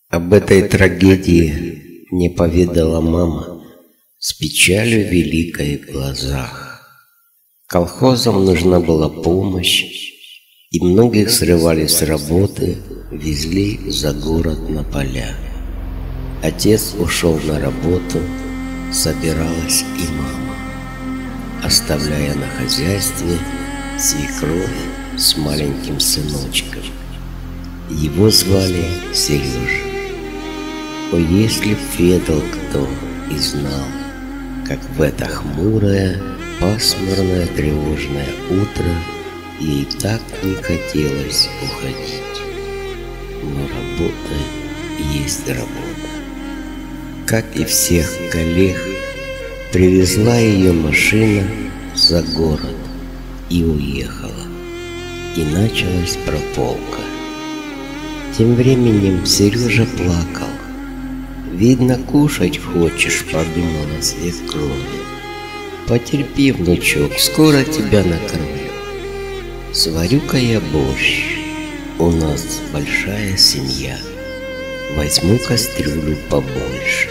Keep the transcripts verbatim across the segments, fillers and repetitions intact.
Об этой трагедии мне поведала мама с печалью великой в глазах. Колхозам нужна была помощь, и многих срывали с работы, везли за город на поля. Отец ушел на работу, собиралась и мама, оставляя на хозяйстве свекровь с маленьким сыночком. Его звали Сережа. О, если б ведал кто и знал, как в это хмурое, пасмурное, тревожное утро ей так не хотелось уходить. Но работа есть работа. Как и всех коллег, привезла ее машина за город и уехала. И началась прополка. Тем временем Сережа плакал. «Видно, кушать хочешь», — подумала свекровь. «Потерпи, внучок, скоро тебя накормлю. Сварю-ка я борщ. У нас большая семья. Возьму кастрюлю побольше».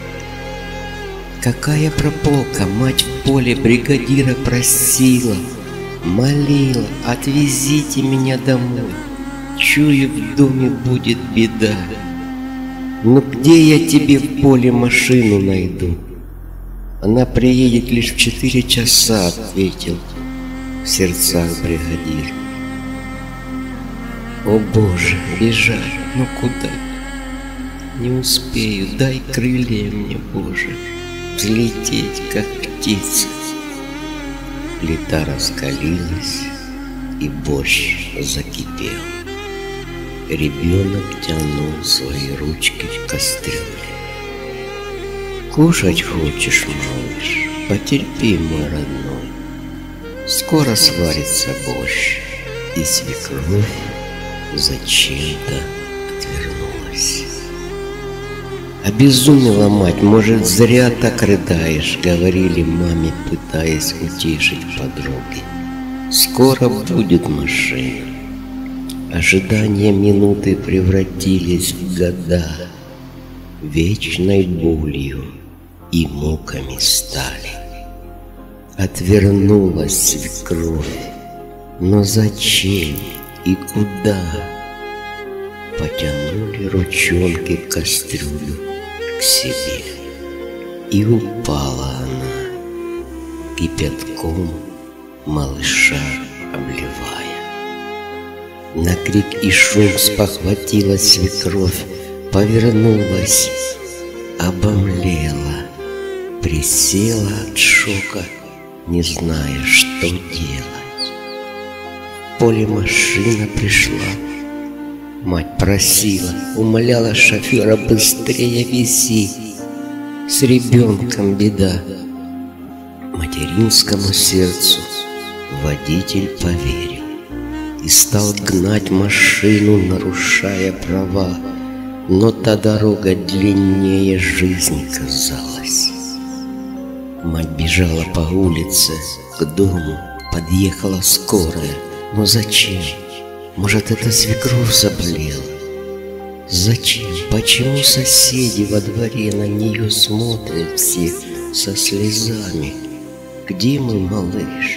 Какая прополка, мать в поле бригадира просила, молила: «Отвезите меня домой. Чую, в доме будет беда». «Ну где я тебе в поле машину найду? Она приедет лишь в четыре часа», — ответил в сердцах бригадир. «О Боже, бежать, ну куда? Не успею, дай крылья мне, Боже, взлететь, как птица». Плита раскалилась, и борщ закипел. Ребенок тянул свои ручки в кастрюле. «Кушать хочешь, малыш? Потерпи, мой родной. Скоро сварится борщ». И свекровь зачем-то отвернулась. «Обезумела мать, может, зря так рыдаешь», — говорили маме, пытаясь утешить подруги. «Скоро будет машина». Ожидания минуты превратились в года, вечной болью и муками стали. Отвернулась свекровь, но зачем и куда? Потянули ручонки кастрюлю к себе, и упала она, кипятком малыша обливая. На крик и шум спохватилась свекровь, повернулась, обомлела, присела от шока, не зная, что делать. В поле машина пришла. Мать просила, умоляла шофера: «Быстрее вези, с ребенком беда». Материнскому сердцу водитель поверил и стал гнать машину, нарушая права. Но та дорога длиннее жизни казалась. Мать бежала по улице к дому, подъехала скорая. Но зачем? Может, это свекровь заболела? Зачем? Почему соседи во дворе на нее смотрят все со слезами? «Где мой малыш?»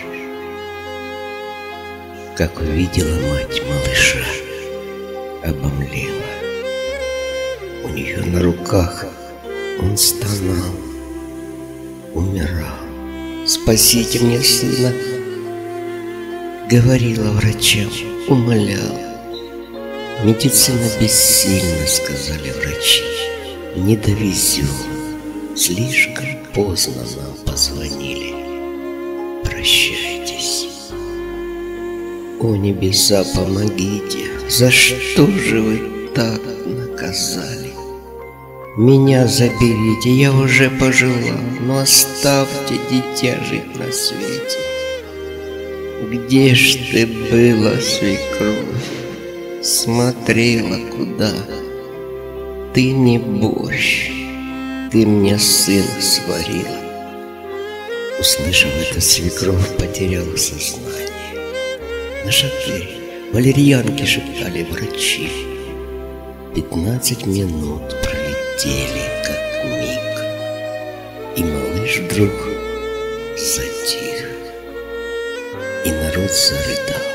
Как увидела мать малыша, обомлела. У нее на руках он стонал, умирал. «Спасите мне сына», — говорила врачам, умоляла. «Медицина бессильна», — сказали врачи. «Не довезем. Слишком поздно нам позвонили. Прощайтесь». О, небеса, помогите! За что же вы так наказали? Меня заберите, я уже пожила, но оставьте дитя жить на свете. Где ж ты была, свекровь? Смотрела куда? Ты не борщ, ты мне сына сварила. Услышав это, свекровь потеряла сознание. На шатре валерьянки шептали врачи. Пятнадцать минут пролетели, как миг, и малыш вдруг затих, и народ зарыдал.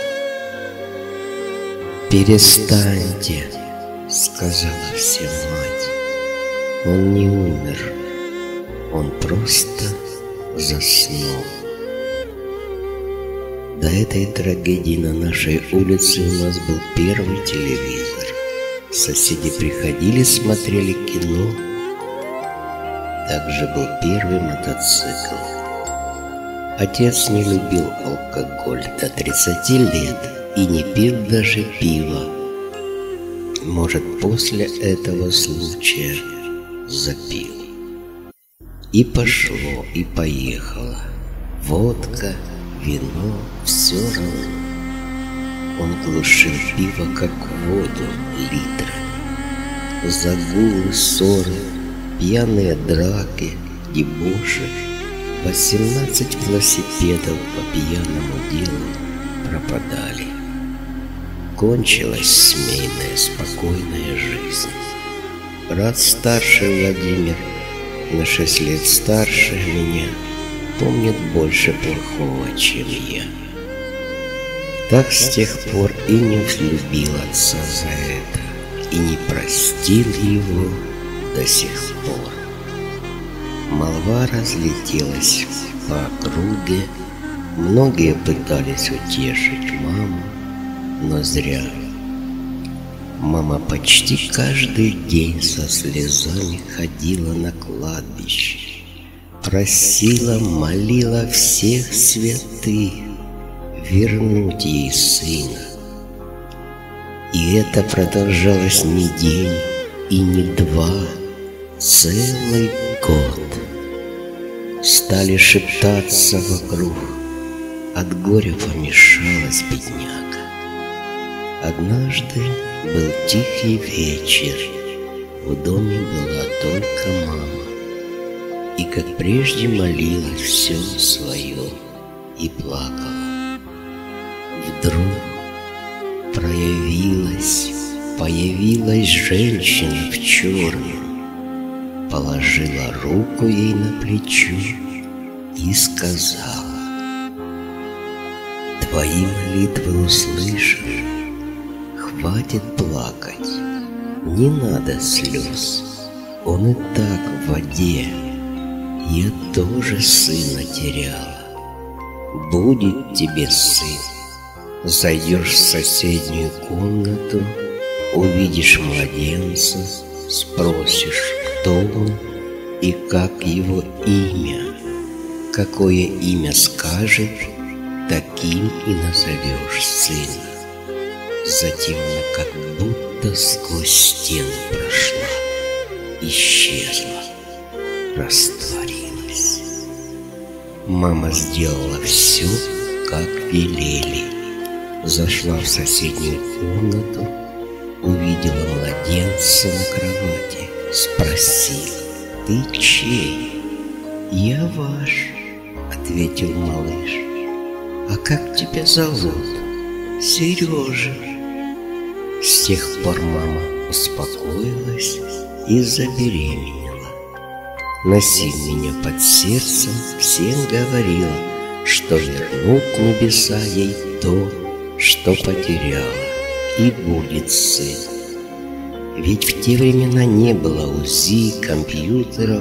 «Перестаньте», — сказала всем мать, — «он не умер, он просто заснул». До этой трагедии на нашей улице у нас был первый телевизор. Соседи приходили, смотрели кино. Также был первый мотоцикл. Отец не любил алкоголь до тридцати лет и не пил даже пива. Может, после этого случая запил. И пошло, и поехало. Водка, вино, все равно. Он глушил пиво, как воду, литрами. Загулы, ссоры, пьяные драки, дебоши. Восемнадцать велосипедов по пьяному делу пропадали. Кончилась семейная спокойная жизнь. Брат старший Владимир, на шесть лет старше меня, помнит больше плохого, чем я. Так с тех пор и не взлюбил отца за это, и не простил его до сих пор. Молва разлетелась по округе, многие пытались утешить маму, но зря. Мама почти каждый день со слезами ходила на кладбище, просила, молила всех святых вернуть ей сына. И это продолжалось не день и не два, целый год. Стали шептаться вокруг, от горя помешалась бедняга. Однажды был тихий вечер, в доме была только мама, и как прежде молилась все свое и плакала. Вдруг проявилась, появилась женщина в черном, положила руку ей на плечо и сказала: «Твои молитвы услышаны, хватит плакать, не надо слез, он и так в воде, я тоже сына теряла. Будет тебе сын, зайдешь в соседнюю комнату, увидишь младенца, спросишь, кто он и как его имя. Какое имя скажет, таким и назовешь сына». Затем она как будто сквозь стену прошла, исчезла, растворилась. Мама сделала все, как велели. Зашла в соседнюю комнату, увидела младенца на кровати, спросила: «Ты чей?» «Я ваш», — ответил малыш. «А как тебя зовут?» «Сережа». С тех пор мама успокоилась и забеременела. Носи меня под сердцем, всем говорила, что вернут небеса ей то, что потеряла, и будет сын. Ведь в те времена не было УЗИ, компьютеров,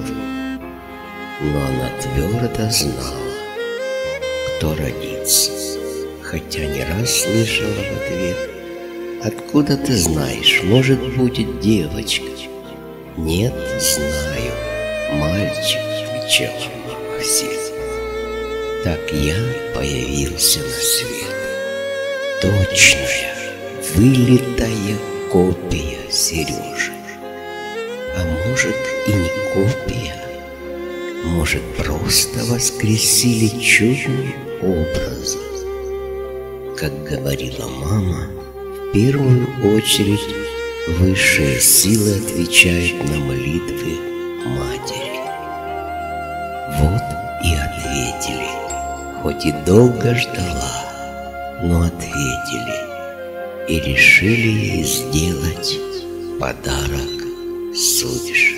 но она твердо знала, кто родится, хотя не раз слышала в ответ: «Откуда ты знаешь? Может, будет девочка?» «Нет, знаю, мальчик», — отвечала мама всем. Так я появился на свет. Точная, вылитая копия Сережи. А может, и не копия. Может, просто воскресили чужим образом. Как говорила мама, в первую очередь высшие силы отвечают на молитвы матери. Вот и ответили. Хоть и долго ждала, но ответили. И решили ей сделать подарок судишь.